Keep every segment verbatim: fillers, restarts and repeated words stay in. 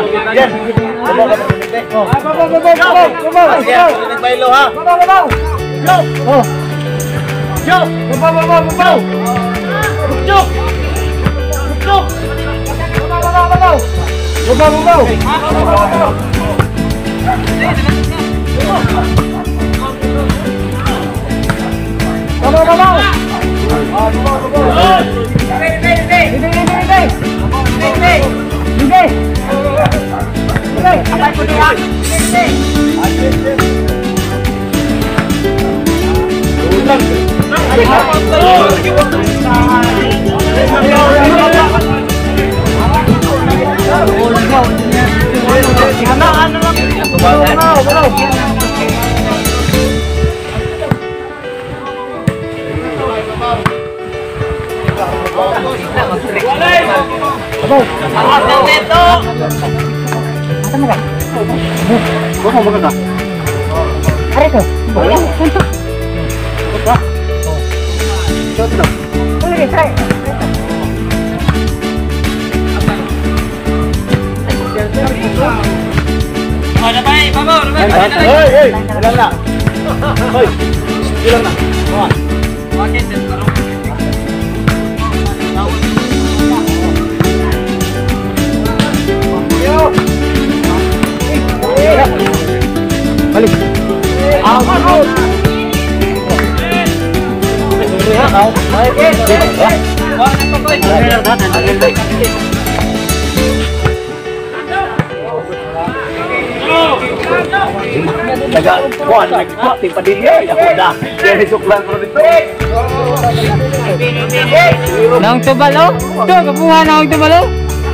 Yan. Babaw ka permanente. Oh. Babaw, babaw, babaw, babaw. Sige, nagbaylo ha. Babaw, babaw. Yo. Oh. Yo. Babaw, babaw, babaw. Yo. Yo. Babaw, babaw, babaw. Babaw, babaw. Babaw, babaw. Ah, babaw, babaw. Hindi, hindi, hindi. Hindi, hindi, hindi. Hindi. Hindi. Abay ko niya. Hindi. Abang, awas ng neto. Asa mo ka? Buka mo ka? Are ko. Buka. Buka. Shot na. Uy, try. Ada bay, babaw, babaw. Hey, hey, ilan na? Hoy. Ilan na? Kuan. Bakit dito? Balik. Out, out. Out. Taga kuan nagpati pa din eh ako na. Dili suklan ko dito. Nang tubalo? To kapuha nang tubalo?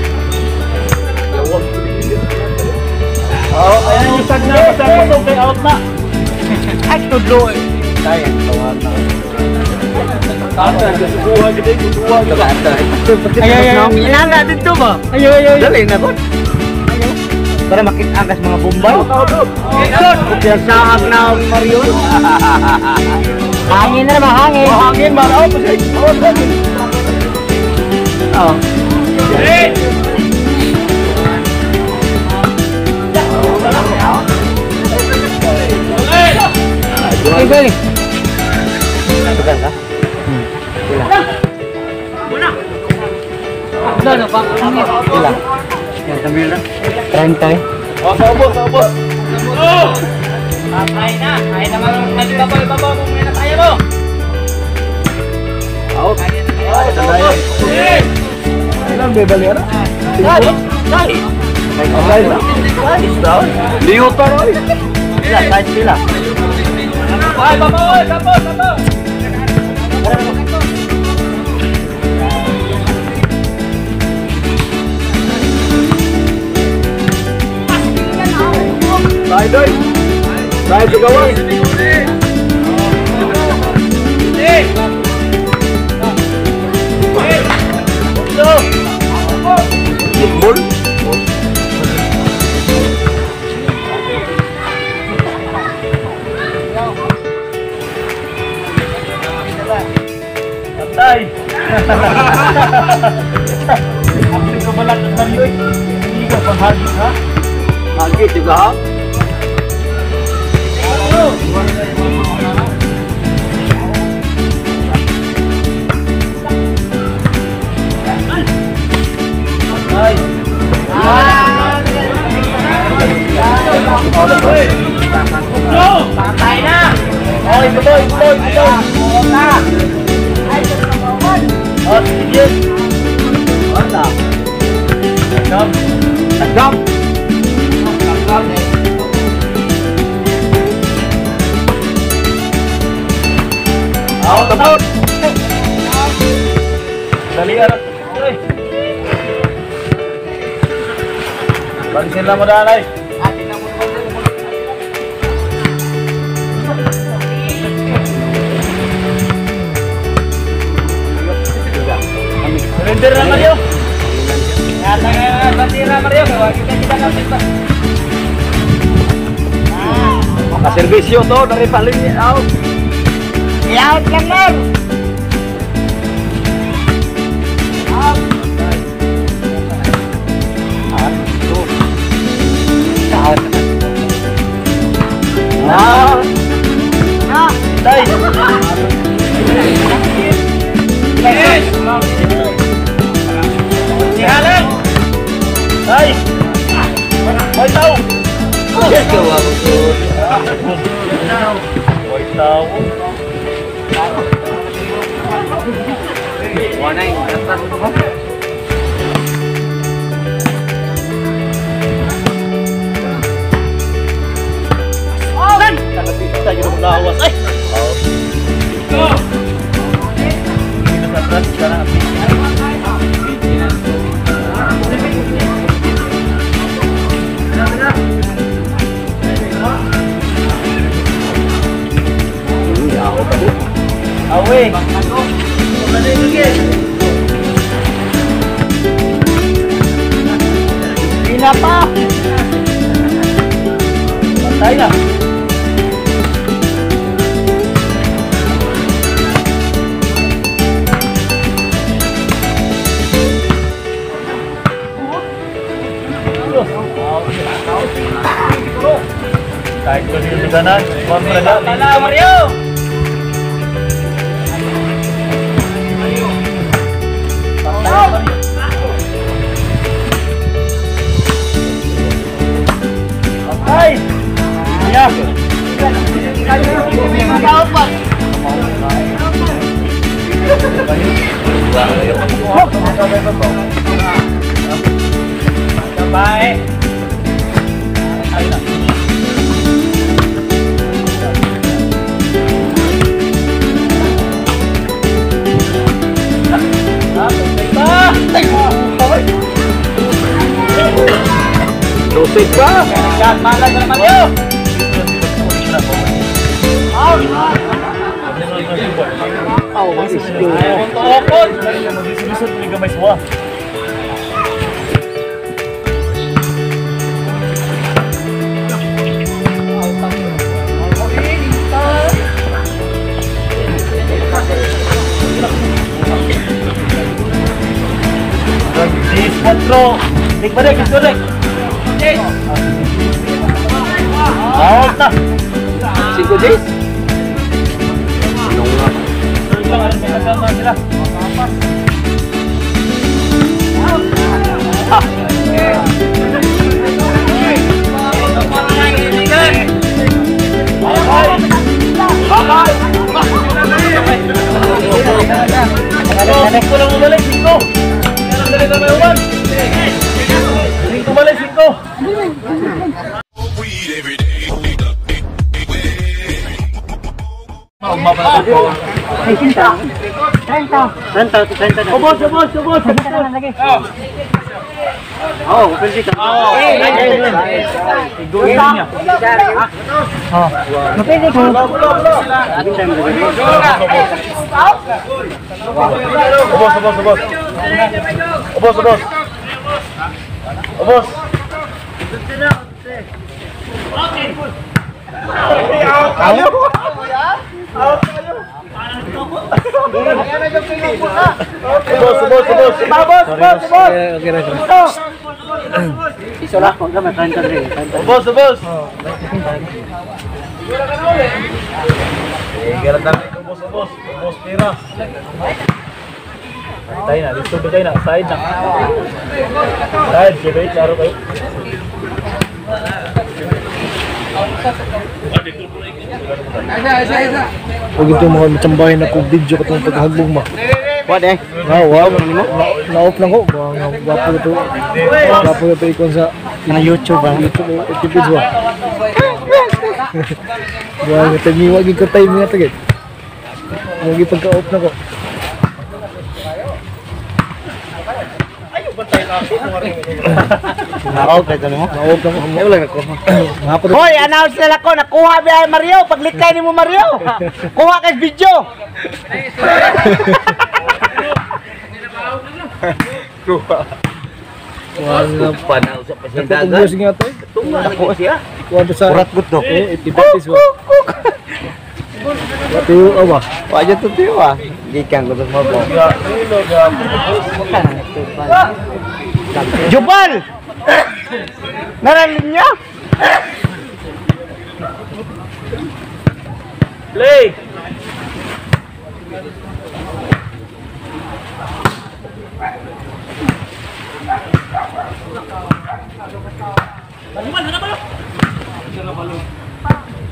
Oh, ayan yung tag na pasang mo kay out na. Ay tudlo eh. Kaya tawag na. Kata subuhan gid ay subuhan kata. Ayo ayo. Inanga dito ba? Ayo ayo. Dali na ko. Ayo. Para makita ang mga bombay. Kaya saag na Mario. Hangin na naman, hangin. Oh, hangin man. Oh, pasay. Oh, hangin. Oh. Hey, balik. Bukan kah? Hmm. Hilang. Mana? Udah, udah, Pak. Hilang. Yang sembilan. Rantai. Oh, sabot, sabot. Oh. Ay na, ay na mga babaw-babaw mo muna tayo mo. Out. Out, sabot. Ilan bebal yan? Dali, dali. Ay, na. Liot pa rin. Sila, kahit sila. Ay, babaw, ay, babaw, babaw. Tayo doy. Tayo sa gawas. Ball. Patay. Ang kabalat ng Marioy. Hindi ka panghagit ha? Hagit juga ha? Patay na. Oy, betul, betul, betul. Oh, sedikit. Mantap. Jump. Jump. Oh, tebut. Dalian. Bang sila mo dalay. Surrender na Mario. Kata nga batira Mario, gawa kita kita kapit pa. Ah, Maka-servisyo to dari paling out. out lang Mar. Out. Out. Wala yung atas mo. Kita yung lawas ay. Go. Kita sa sana. Awe. Mana ini? Ini apa? Patay na. Kahit ko dito ka na, Tala, Mario! Ay! Iya! Sabay! Dosig pa! Yan, malag na naman yun! Oh, masih skill. Ayaw mong tuhokon! Mag-isisot mo yung gamay suwa. Dis cuatro. Dik balik, dik balik. Out na. Cinco days? Lang ano may kasama sila. Singko lang umalik, singko. Yan ang galing na may uwan. Singko balik, singko. Ubos, ubos, ubos. Oh, pwede ka. Oo. Iguin niya. Oh. Mapili ko. Ubos, ubos, ubos. Ubos, ubos. Ubos. Ayaw. Ubos, ubos, ubos. Ubos, ubos, ubos. Isolah kok enggak makan tadi. Ubos, ubos. Eh, garan dami ko ubos, ubos. Ubos pira. Tayo na, dito ba tayo na? Side na. Side, jebait, laro kayo. Huwag ito mga matsambahin ako video katong paghagbong ma. What eh? Ah, wow. Na-off lang ko. Mga wapo ito. Wapo ito ikon sa Mga YouTube ah. YouTube o activities ba. Wala nga tagi, wag ko time nga tagit. Wag pagka-off na ko. Na-off na ito mo? Na-off lang ko. Wala lang ako. Hapon Hoy, announce nila ko, nakuha ba Mario? Paglikay ni mo Mario. Kuha kay video. wala Panaw sa Katong news nga to. Ako siya. Kuwento sa Urat gud to. Eh, activities ba. Pati yung awa. Wala to tiyo ah. Gikan ko to mo po. Jubal! Naralin niya? Play!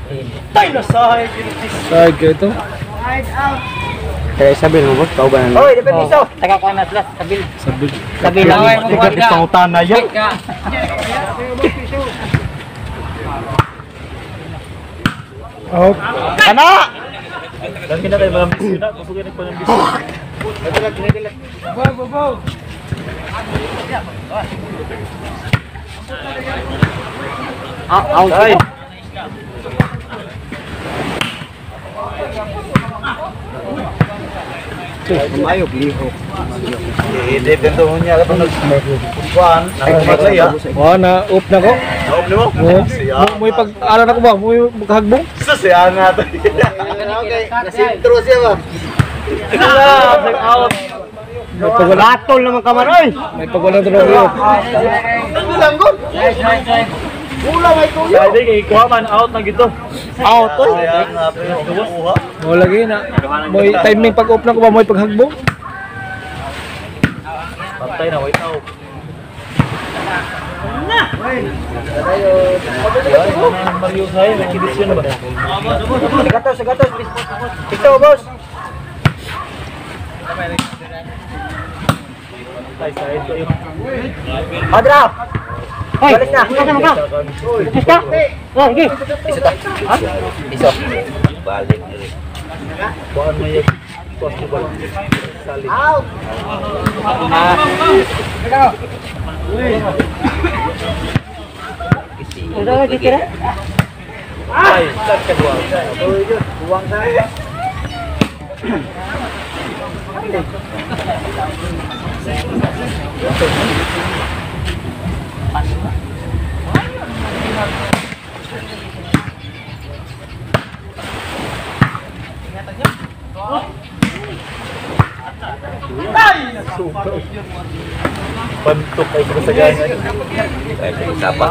Tay na sahig. Side kayo ito. Kaya sabihin mo, boss, tao ba na? Hoy, dapat iso. Taga ko na plus, sabil. Sabi. Sabil lang. Tiga di pangutan na yan. Out. Kana! Lagi na tayo mga bisyo na. Gusto kayo ng bisyo. Ah, out. Tay. Mayok, liho. Hindi, dito mo niya ka nagkuhan. Nakakumaglay ha. Wala na, up na ko. Naop mo? Mo, mo ipag alam ako ba? Mo maghagbong. Sasaya nga tayo. Okay, nasintro siya ba? Out. May pagwala, Gatol naman kamar, oy! may pagwala to daw. Bilanggot! Wala may tuyo! Sabi kay kuha man out na gito. Out, oy! Sayang nga tayo. Kuha. Mo lagi na. Mo timing pag up na ko ba mo ipaghagbong. Patay na, wait out. Mario Sai, may kibisyon ba? Gatos, gatos! Ito, boss! Tay, say ito yung Padra! Hoy! Balis na! Balis na! Balis ka! Oh, sige! iso. Balik na rin. Kuhaan mo yung possible. Salit. Out! Udah lagi kira? Ay, saan ka buwang? Buang saya. Bantuk ay kasagayan. Ay, sapa.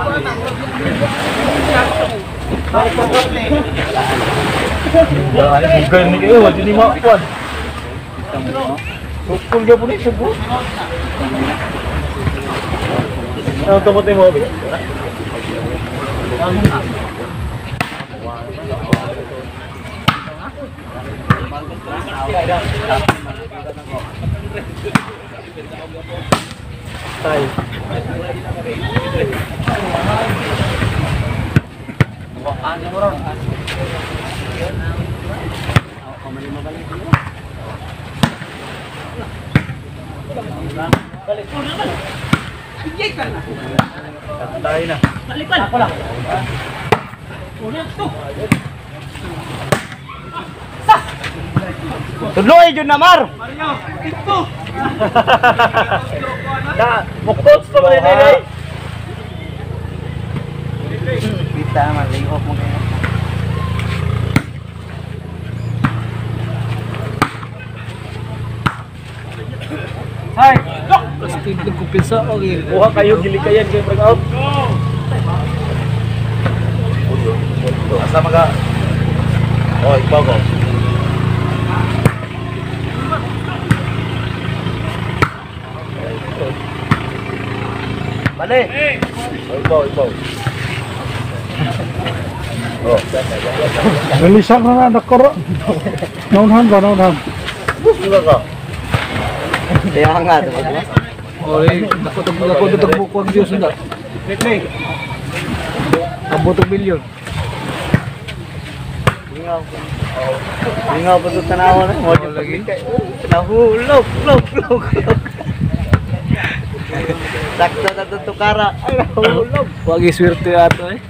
Ay, bukan ni kayo, wajib ni mak puan. Pukul dia pun ni sebut. Ang tomate mo ba? Tay. Tay na. Tuloy jud na mar. Na, mukot sa mga nilay. Kita man lingkop mo kaya. Hay. Pasti nagkumpisa. Okay. Kuha kayo gilikayan kayo break out. Asa mga Oh, ibaw ko. Bale. Oh, ibaw, ibaw. Oh, Nalisak na na nakoro. Naunhan ba naunhan? suka ka. Kaya nga to. Ore, nakutog nakutog mo ko ang Diyos nda. Abot og milyon. Ingaw pa to tanawa na. Mo lagi. Nahulog, log, log. Sakto na to tukara. Ay, nahulog. Wagi swerte ato eh.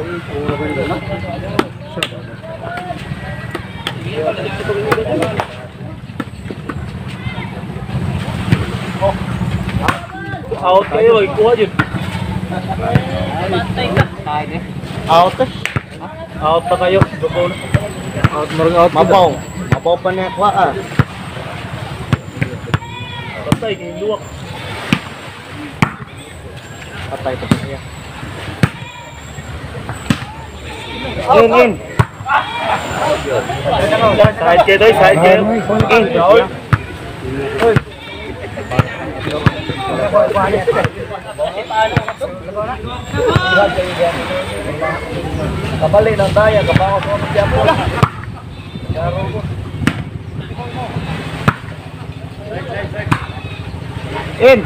Out kayo, ikuha yun. Out. Out pa kayo. Dugo na. Out marang out. Mabaw. Mabaw pa niya kwa ah. Patay, kayo luwak. Patay to siya. In, in. Side kayo doy, side kayo. In, out. Kabali ng daya, kabango sa mga tiyapo. In.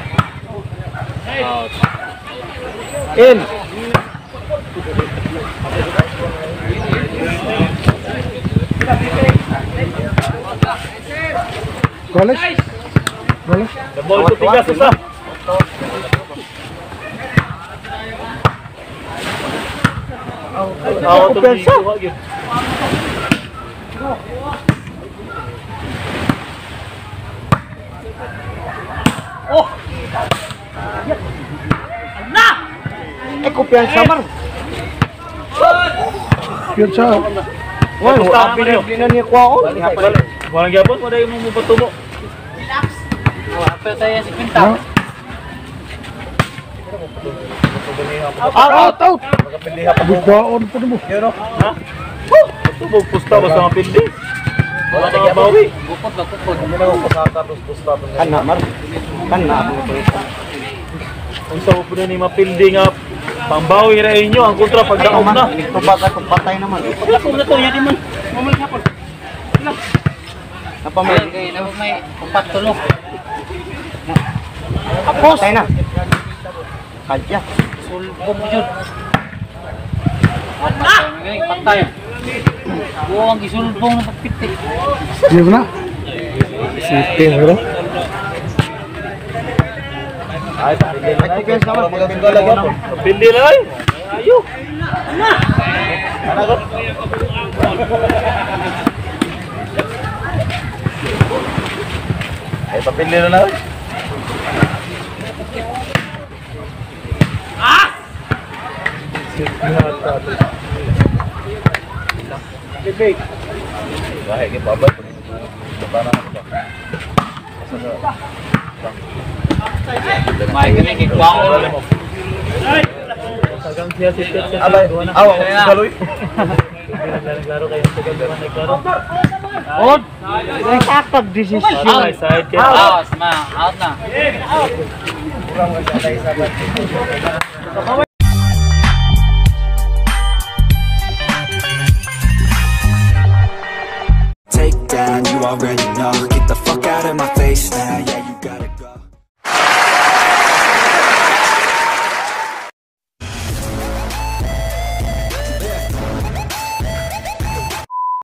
In. Goles. Goles. Dabol ko tigas isa. Ako to pensa. Oh! Na! Eh, kumpiyansa man. Kumpiyansa. Wala, wala pinili na niya kuha ko. Walang gyapon, wala yung mo patumo. Relax. Oh, apel tayo si Quinta. Out, out, out. Bigbaon pa mo. Ha? Tubog pusta ba sa mga pindi? Wala na bawi. Bukod ba, bukod. Kana, mar. Kana ako nito. Kung sa upo na ni mapildi nga pambawi na inyo ang kontra pagdaog na. Ito bata kung patay naman. Ako na to, yan naman. Mamay hapon. Napamay. Okay, na may upat tulog. Apos. Patay na. Kaya. Sulbong yun. Ah! Ngayon, patay. Oo, ang gisulbong ng pagpitik. Di ba na? Siti, bro. Ay, Kumpiyansa man. pindi na ay. Ayo. Ano ko? Ay, papili na lang. Ah! Bibig. Bahay kay babay. Para na ba? May kami kikwaon. Sagang siya si Tet. Abay, aw, galoy. Naglaro kayo sa gabi man naglaro. Od. Sakag desisyon. Out side kay Out, ma, out na. Take down, you already know. Get the fuck out of my face now. Yeah, you gotta